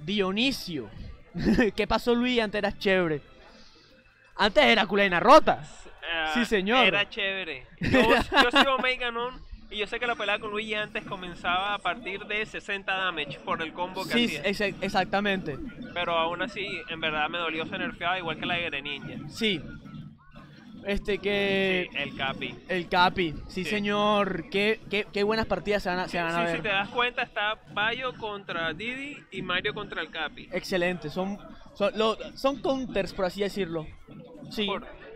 Dionisio. ¿Qué pasó, Luis? Antes eras chévere. Antes era culena rota. Sí, señor. Era chévere. Yo soy Omega Non y yo sé que la pelea con Luigi antes comenzaba a partir de 60 damage por el combo que Sí, hacía. exactamente. Pero aún así, en verdad me dolió ser nerfeada igual que la Greninja. Sí. Sí, el Capi. El Capi. Sí, Sí. señor. Qué buenas partidas se van a ver. Si te das cuenta, está Bayo contra Didi y Mario contra el Capi. Excelente. Son counters, por así decirlo. Sí.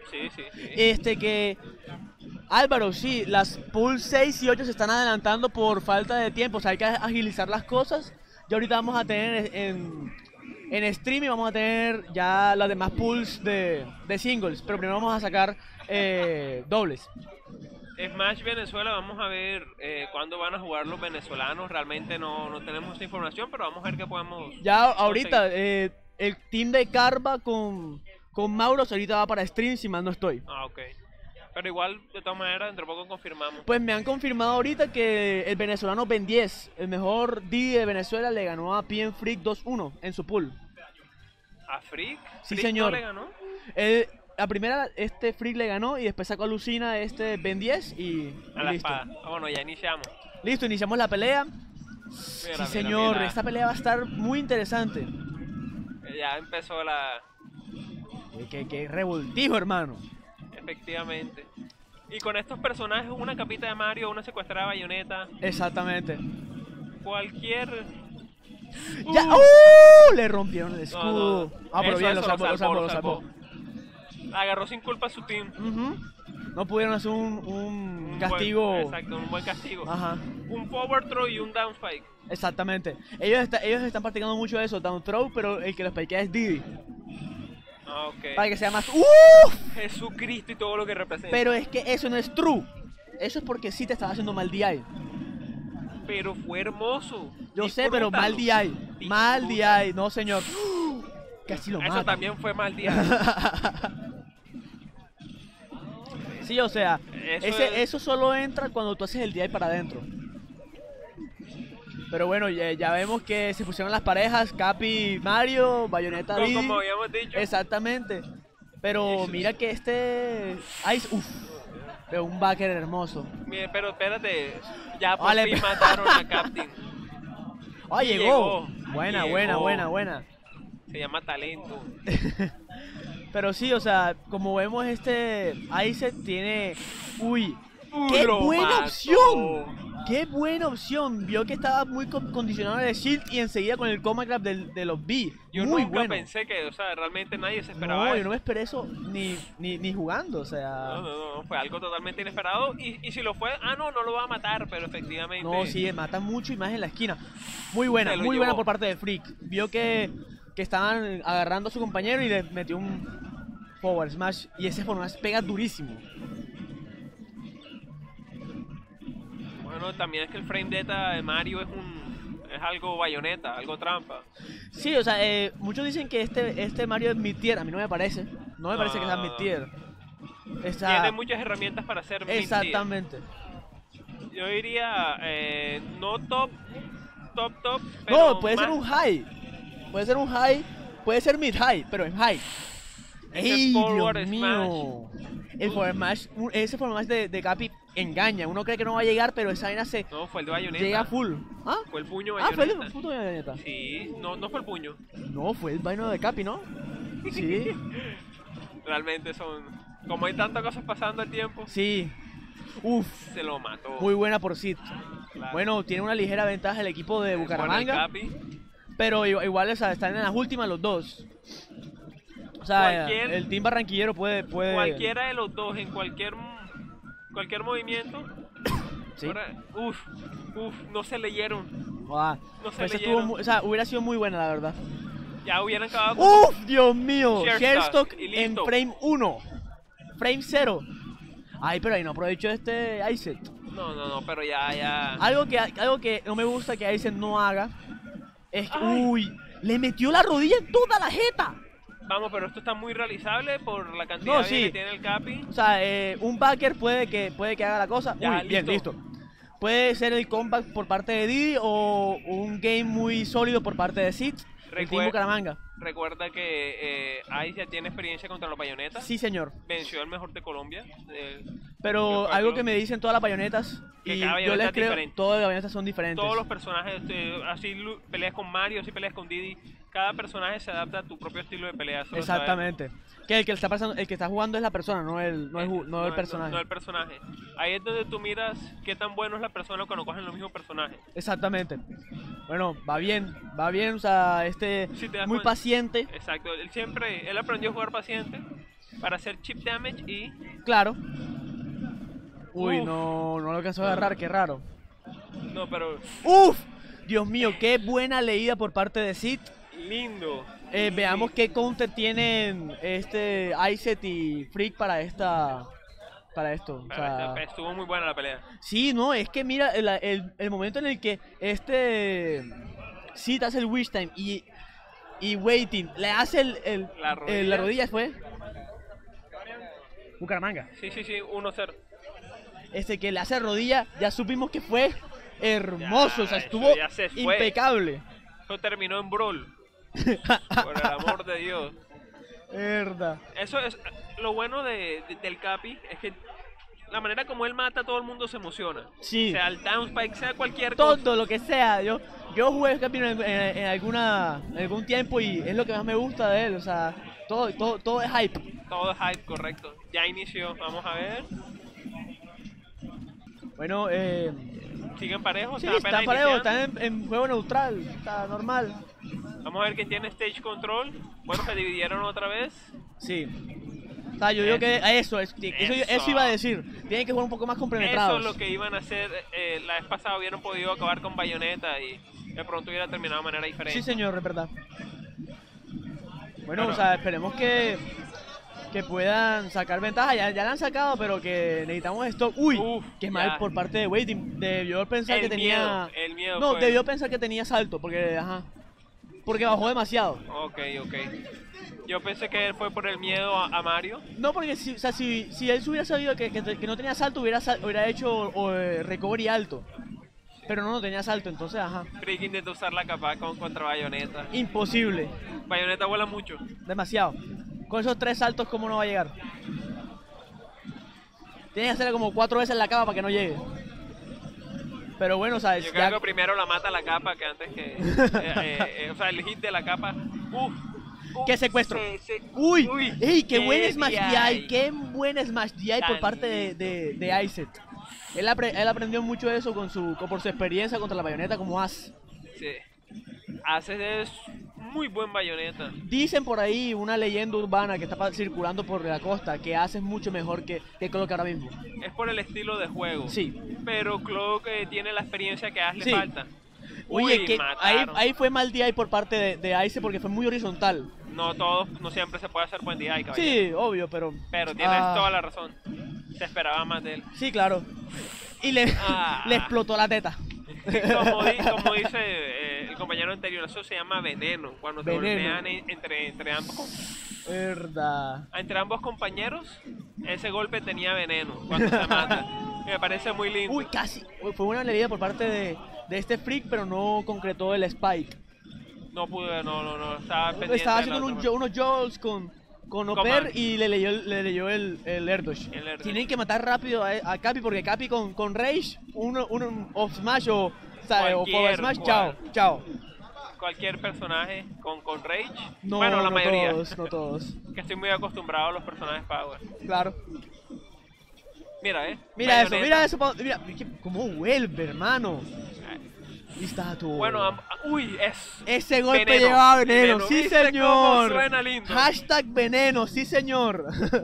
Sí. Álvaro, sí, las pools 6 y 8 se están adelantando por falta de tiempo, o sea, hay que agilizar las cosas. Y ahorita vamos a tener en streaming, vamos a tener ya las demás pools de singles, pero primero vamos a sacar dobles. Smash Venezuela, vamos a ver cuándo van a jugar los venezolanos. Realmente no tenemos esta información, pero vamos a ver qué podemos Ya ahorita, conseguir. el team de Carva con Mauros ahorita va para stream, si mal no estoy. Ah, ok. Pero igual, de todas maneras, dentro de poco confirmamos. Pues me han confirmado ahorita que el venezolano Ben 10, el mejor Didi de Venezuela, le ganó a PM Freak 2-1 en su pool. ¿A Freak? Sí, ¿Freak señor. no le ganó? La primera, Freak le ganó y después sacó a Lucina Ben 10 y A la listo. espada. Ah, bueno, ya iniciamos. Listo, iniciamos la pelea. Mira, Sí, mira, señor, mira. esta pelea va a estar muy interesante. Ya empezó la... Qué revoltijo, hermano. Efectivamente. Y con estos personajes, una capita de Mario, una secuestrada Bayonetta, Exactamente. cualquier... ¡Ya! Le rompieron el escudo. Ah, pero Eso, bien, eso, lo salvó. Agarró sin culpa su team. Ujú. No pudieron hacer un castigo. Exacto, un buen castigo. Ajá. Un power throw y un down spike. Exactamente. Ellos están practicando mucho eso, down throw, pero el que los spikea es Didi. Ah, ok. Para que sea más... Jesucristo y todo lo que representa. Pero es que eso no es true. Eso es porque sí te estaba haciendo mal DI. Pero fue hermoso. Yo sé, pero mal DI. Mal DI. No, señor. Casi lo Eso mata. también fue mal día. Sí, o sea, eso Eso solo entra cuando tú haces el DI para adentro. Pero bueno, ya vemos que se pusieron las parejas, Capi, Mario, Bayonetta, Didi. como habíamos dicho. Exactamente. Pero Eso. mira que pero un backer hermoso. Mire, pero espérate. Ya por Vale. fin mataron a Captain. ¡Ah, Y llegó! llegó. Buena, Llegó. buena. Se llama talento. Pero sí, o sea, como vemos Ice tiene... ¡Uy! ¡Qué Lo buena mató. opción! ¡Qué buena opción! Vio que estaba muy condicionado de shield y enseguida con el coma grab de los B. Yo muy nunca bueno. pensé que, o sea, realmente nadie se esperaba No, eso. yo no me esperé eso ni jugando, o sea... No, fue algo totalmente inesperado. Y si lo fue, no lo va a matar, pero efectivamente. No, sí, mata mucho y más en la esquina. Muy buena, Se lo muy buena llevó. por parte de Freak. Vio que estaban agarrando a su compañero y le metió un Power Smash. Y ese forward smash pega durísimo. Bueno, también es que el frame data de Mario es algo bayoneta, algo trampa. Sí, o sea, muchos dicen que este Mario es mid-tier. A mí no me parece. No me parece que sea mid-tier. Tiene muchas herramientas para ser mid-tier. Exactamente. Yo diría, no top, pero No, puede ser un high. Puede ser un high. Puede ser mid-high, pero en high. Ese ¡Ey, forward Dios mío! El forward smash, ese forward smash de Capi engaña. Uno cree que no va a llegar, pero esa vaina No, fue el de bayoneta. llega full. ¿Ah? Fue el puño Ah, fue bayoneta. el puto de Bayonetta. Sí, no fue el puño. No, fue el vaino de Capi, ¿no? Sí, Realmente como hay tantas cosas pasando al tiempo, sí. Uf, se lo mató. muy buena por Sid. Claro. Bueno, tiene una ligera ventaja el equipo de Con el Bucaramanga, Capi. pero igual o sea, están en las últimas los dos. O sea, el team barranquillero puede... Cualquiera de los dos en cualquier movimiento. Sí. Ahora, no se leyeron. Ah, No se pues leyeron. o sea, hubiera sido muy buena, la verdad. Ya hubieran acabado con ¡Uf! Dios mío. Sharestock Sharestock y en listo. frame 1. Frame 0. Ay, pero ahí no aprovechó Iset. No, pero ya. Algo que no me gusta que Iset no haga es que, Ay. uy, le metió la rodilla en toda la jeta. Vamos, pero esto está muy realizable por la cantidad No, de vida sí. que tiene el Capi. O sea, un backer puede que haga la cosa. Ya, Uy, bien, listo. Puede ser el comeback por parte de Didi o un game muy sólido por parte de Sid, el Team Bucaramanga. Recuerda que Ice ya tiene experiencia contra los Bayonetas. Sí, señor. Venció al mejor de Colombia. Pero algo que me dicen todas las bayonetas, que y cada yo les bayoneta es creo, diferente. todas las bayonetas son diferentes. Todos los personajes, así peleas con Mario, así peleas con Didi. Cada personaje se adapta a tu propio estilo de pelea. eso lo Exactamente. Que el que está pasando, el que está jugando es la persona, no el personaje. No el personaje. Ahí es donde tú miras qué tan bueno es la persona cuando cogen los mismos personajes. Exactamente. Bueno, va bien, o sea, Si te das muy cuenta. paciente, Exacto, él aprendió a jugar paciente para hacer chip damage y claro. Uy, Uf. no lo alcanzó a agarrar, qué raro. no, pero ¡Uf! Dios mío, qué buena leída por parte de Sid. lindo. Veamos qué counter tienen Iset y Freak para esto. O sea, Estuvo muy buena la pelea. sí, no, es que mira el momento en el que Sid hace el wish time y Waiting le hace la rodilla fue Bucaramanga. Sí, 1-0. Que le hace rodilla, ya supimos que fue hermoso, Ya, o sea, eso estuvo ya se fue. impecable. Eso terminó en brawl. Por el amor de Dios. Verdad. Eso es lo bueno del Capi, es que la manera como él mata a todo el mundo se emociona. Sí. Sea el Down Spike, sea cualquier cosa. Todo lo que sea, yo jugué Capi en algún tiempo y es lo que más me gusta de él, o sea, todo es hype. Todo es hype, correcto. Ya inició, vamos a ver. Bueno, ¿Siguen parejos? sí, Están están apenas parejos, iniciando. están en juego neutral, está normal. Vamos a ver quién tiene stage control. Bueno, se dividieron otra vez. Sí. O sea, yo digo que eso iba a decir, tienen que jugar un poco más compenetrados. Eso es lo que iban a hacer. La vez pasada hubieran podido acabar con Bayonetta y de pronto hubiera terminado de manera diferente. Sí, señor, es verdad. Bueno, Bueno. o sea, esperemos que puedan sacar ventaja. Ya la han sacado, pero que necesitamos esto. Uy, Uf, qué mal ya. por parte de Waiting. Debió pensar que tenía. El miedo No, fue- debió pensar que tenía salto, porque bajó demasiado. Ok. Yo pensé que él fue por el miedo a Mario. No, porque si él se hubiera sabido que no tenía salto, hubiera hecho recovery alto. Pero no tenía salto, entonces, Freak intentó usar la capa contra Bayonetta. imposible. Bayonetta vuela mucho. Demasiado. Con esos 3 saltos, ¿cómo no va a llegar? Tienes que hacerle como 4 veces la capa para que no llegue. Pero bueno, ¿sabes? Yo creo que primero la mata la capa que antes que... o sea, el hit de la capa... ¡Qué secuestro! ¡Uy! ¡Ey! ¡Qué buen Smash DI! ¡Qué buen Smash DI por parte de Iset! Él aprendió mucho eso por su experiencia contra la Bayonetta como as. Sí. Haces es muy buen Bayonetta. Dicen por ahí una leyenda urbana que está circulando por la costa que haces mucho mejor que Cloak ahora mismo. Es por el estilo de juego. Sí. Pero Cloak tiene la experiencia que a Ash Sí. le falta. Oye, Uy, que mataron. ahí fue mal DI por parte de Ice porque fue muy horizontal. No siempre se puede hacer buen DI, caballero. Sí, obvio, pero... Pero tienes toda la razón. Se esperaba más de él. Sí, claro. Y le explotó la teta. Como dice el compañero anterior, eso se llama veneno. Cuando te Veneno. golpean Verdad. entre ambos compañeros, ese golpe tenía veneno cuando se mata. Me parece muy lindo. Uy, casi. Fue una leída por parte de este Freak, pero no concretó el Spike. No pude, no. Estaba pendiente. Estaba de la haciendo otra unos jolts con Oper Command. y le leyó el Air Dodge. El Air Dodge. Tienen que matar rápido a Capi porque Capi con Rage, un off smash o forward smash, chao. Cualquier personaje con Rage. No, bueno, la no mayoría. no todos. Que estoy muy acostumbrado a los personajes Power. Claro. Mira, Mira Bayonetta. eso, mira cómo vuelve, hermano. Y está todo. Bueno, ese golpe veneno, llevaba veneno, sí ¿Viste señor. cómo suena lindo? Hashtag veneno, sí señor.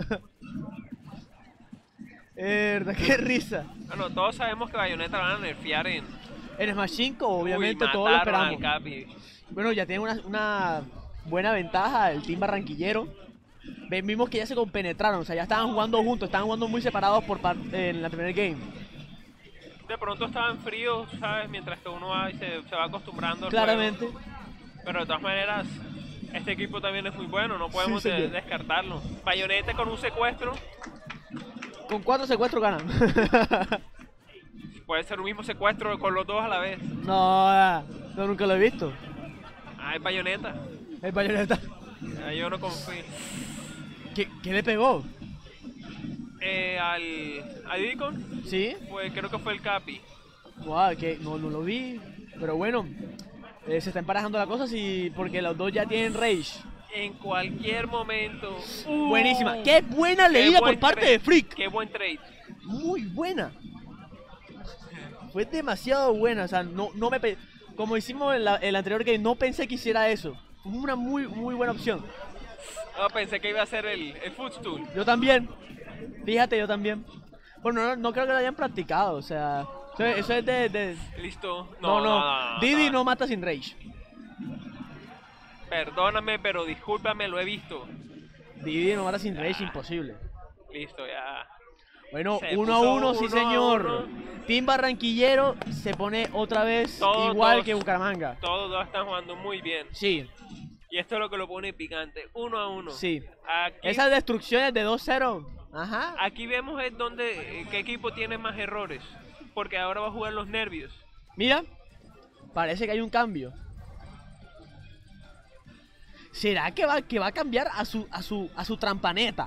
Verdad, qué risa. Bueno, todos sabemos que Bayonetta la van a nerfear en... En Smash 5, obviamente, Uy, todos lo mataron al esperamos. Capi. Bueno, ya tiene una buena ventaja el team barranquillero. Vimos que ya se compenetraron, o sea, ya estaban jugando juntos, estaban jugando muy separados en la primera game. De pronto estaban fríos, ¿sabes? Mientras que uno va y se va acostumbrando al Claramente. juego. Pero de todas maneras, este equipo también es muy bueno, no podemos Sí, señor. descartarlo. Bayonetta con un secuestro, Con 4 secuestros ganan. Puede ser un mismo secuestro con los dos a la vez. No, no, nunca lo he visto. Ah, es Bayonetta. El Bayonetta. Ah, yo no confío. ¿Qué le pegó? Al Didicon, ¿Sí? pues creo que fue el Capi. Wow, que no lo vi. Pero bueno, se está emparejando la cosa sí, porque los dos ya tienen Rage. En cualquier momento. Buenísima. Qué buena leída por parte trade. de Freak. Qué buen trade. Muy buena. Fue demasiado buena. O sea, no me como hicimos en el anterior game, no pensé que hiciera eso. Fue una muy buena opción. No, pensé que iba a ser el footstool. Yo también. Fíjate, yo también. Bueno, no creo que lo hayan practicado. O sea, eso es de... Listo. No. Didi no mata sin Rage. Perdóname, pero discúlpame, lo he visto. Didi no mata sin Rage, imposible. Listo, ya. Bueno, Se 1 a puso 1, sí 1 a señor. 1. Team Barranquillero se pone otra vez igual Todos. que Bucaramanga. Todos dos están jugando muy bien. Sí, Y esto es lo que lo pone picante. 1 a 1. sí. Aquí, Esas destrucciones de 2-0. Ajá. aquí vemos es donde qué equipo tiene más errores. Porque ahora va a jugar los nervios. Mira, parece que hay un cambio. ¿Será que va a cambiar a su trampaneta?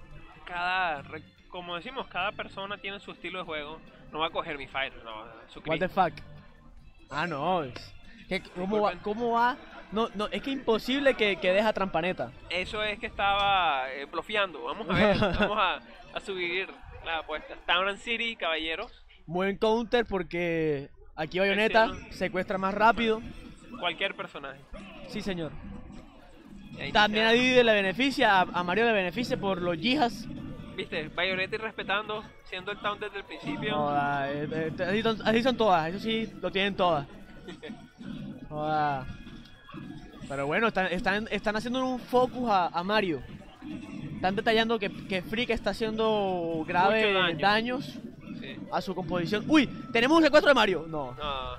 Como decimos, cada persona tiene su estilo de juego. No va a coger mi fighter, no. Su What the fuck? Ah, no. ¿Cómo va? No, es que imposible que deje a trampaneta. Eso es que estaba bloqueando. Vamos a ver, vamos a subir la apuesta. Town City, caballeros. Buen counter porque aquí Bayonetta secuestra más rápido. Cualquier personaje. Sí, señor. Y ahí También a está. Didi le beneficia, a Mario le beneficia por los Jihas. Viste, Bayonetta respetando, siendo el town desde el principio. Joda, así son todas, eso sí, lo tienen todas. Joda. Pero bueno, están haciendo un focus a Mario. Están detallando que Freak está haciendo Mucho graves daño. daños Sí. a su composición. ¡Uy! ¡Tenemos un secuestro de Mario! No. No.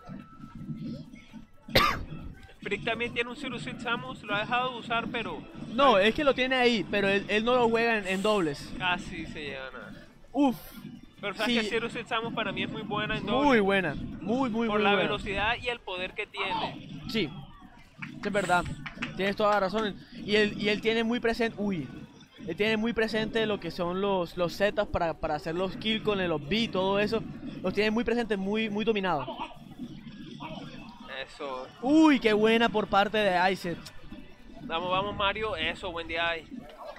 Frick también tiene un Zero Suit Samus, lo ha dejado de usar, pero No, es que lo tiene ahí, pero él no lo juega en dobles. casi se lleva nada. Uf, Pero sabes Sí. que Zero Suit Samus para mí es muy buena en doble. muy buena. Muy por muy la buena. velocidad y el poder que tiene. Sí, es verdad. Tienes toda la razón. Y él tiene muy presente. Uy. Él tiene muy presente lo que son los setups para hacer los kills con los B y todo eso. Los tiene muy presentes, muy dominados. Eso. Uy, qué buena por parte de Iset. Vamos Mario, eso, buen día ahí.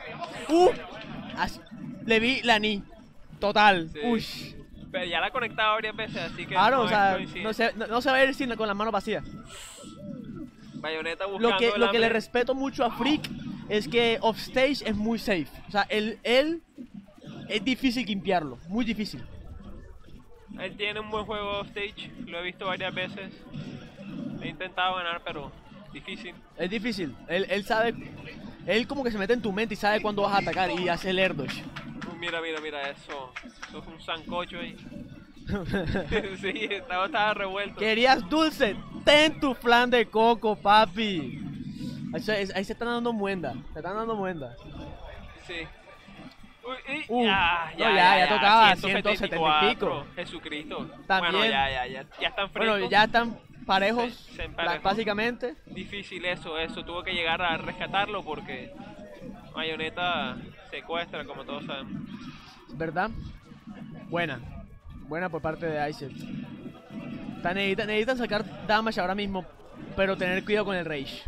Le vi la ni. Total. Sí. Uy. Pero ya la ha conectado varias veces, así que Claro, no o sea, es no se va a ir con las manos vacías. Bayonetta buscando Lo que el le hambre. respeto mucho a Freak es que offstage es muy safe. O sea, él es difícil limpiarlo, muy difícil. Él tiene un buen juego offstage, lo he visto varias veces. He intentado ganar, pero difícil. Es difícil. Él sabe, él como que se mete en tu mente y sabe cuándo vas a atacar y hace el air dodge. Mira, eso es un sancocho ahí. Sí, estaba revuelto. Querías dulce, ten tu flan de coco, papi. Ahí se están dando muenda, Sí. Uy, ya tocaba 174. 170 y pico. Jesucristo. También. Bueno, ya están frescos. Bueno, ya están parejos, Se emparejó. básicamente. Difícil eso, tuvo que llegar a rescatarlo porque Bayonetta secuestra, como todos sabemos. ¿Verdad? Buena por parte de Iset. Necesitan sacar damage ahora mismo, pero tener cuidado con el rage.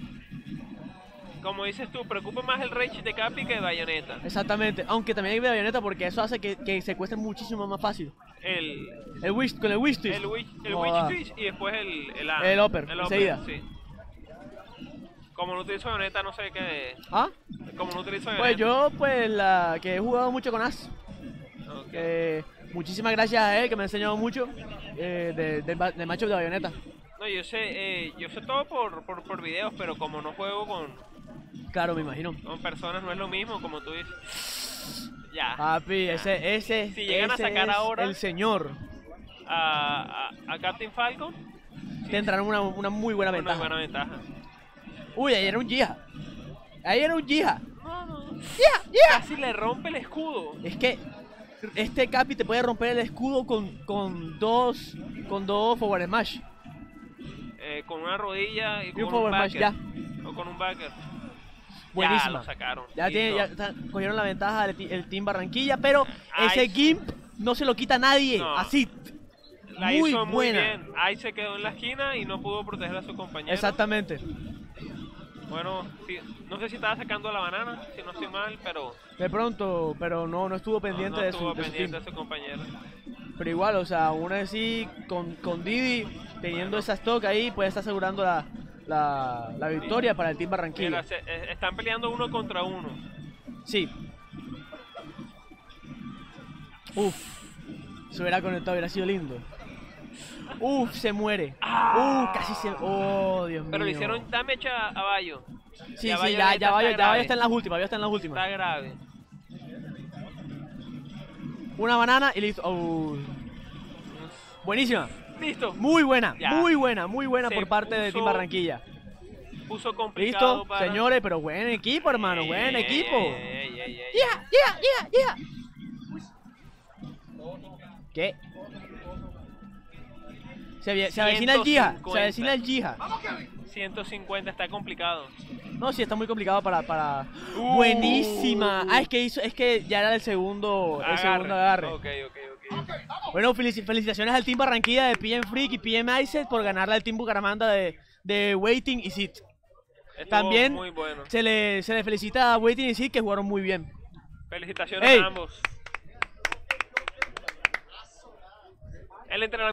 Como dices tú, preocupa más el rage de Capi que de Bayonetta. Exactamente, aunque también hay de Bayonetta porque eso hace que secuestren muchísimo más fácil. Con el wish twist. El Witch Joda. Twist y después El upper, enseguida. sí. Como no utilizo Bayonetta, no sé qué. ¿Ah? Como no utilizo Pues Bayonetta. la que he jugado mucho con As. Ok. Muchísimas gracias a él que me ha enseñado mucho del matchup de Bayonetta. No, yo sé todo por videos, pero como no juego Claro, me imagino. con personas no es lo mismo, como tú dices. Ya. Papi, ya. ese Si llegan a ese sacar es ahora el señor. A Captain Falcon, Tendrán una muy buena una ventaja. buena ventaja. Uy, ahí era un Jiha. Ahí era un Jiha. No. ¡Jiha! ¡Jiha! Casi le rompe el escudo. Es que este Capi te puede romper el escudo con dos forward smash. Con una rodilla y Y con un un forward smash, backer. ya. O con un backer. Ya Buenísima. lo sacaron. Ya, Listo. cogieron la ventaja el Team Barranquilla, pero ese Ice. Gimp no se lo quita a nadie. No. Así. La Muy hizo muy buena. bien. Ahí se quedó en la esquina y no pudo proteger a su compañero. Exactamente. Bueno, sí, no sé si estaba sacando la banana, si no estoy mal, pero De pronto, pero no estuvo pendiente no de estuvo su pendiente team. de su compañero. Pero igual, o sea, aún así, con Didi teniendo esa stock ahí, puede estar asegurando la victoria para el Team Barranquilla. Mira, están peleando 1 contra 1. Sí. Uf. Se hubiera conectado, hubiera sido lindo. Uf, se muere. Casi se... Oh, Dios mío. Pero le hicieron damage a Bayo. Sí, Ya sí, Bayo ya ahorita Bayo grave. está en las últimas, ya está en las últimas. Está grave. Una banana y listo. Buenísima. Listo. Muy buena, Ya. muy buena Se por parte de Team puso Barranquilla. Puso complicado Listo, para... señores, pero buen equipo, hermano, buen equipo. Ey. Yeah. ¿Qué? Se avecina el Jija, 150. se avecina el Jija. 150 está complicado. No, sí, está muy complicado para... Buenísima. Es que ya era el segundo agarre. Ok. Bueno, felicitaciones al Team Barranquilla de PM Freak y PM Ice por ganarle al Team Bucaramanga de Waiting y Sid. Estuvo También muy bueno. se le felicita a Waiting y Sid que jugaron muy bien. Felicitaciones Ey. a ambos. El entrenador